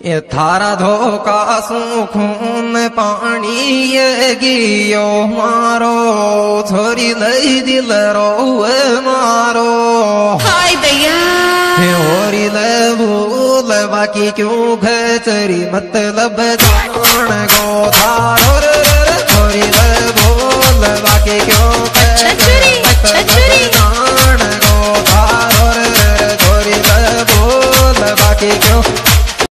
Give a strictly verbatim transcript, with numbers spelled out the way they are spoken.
ये थारा धोखा सू खून पानी ये गियो मारो छोरी लई दिल रोए मारो हाय भैया होरी ले भूल बाकी क्यों खचरी मतलब जान गो थारो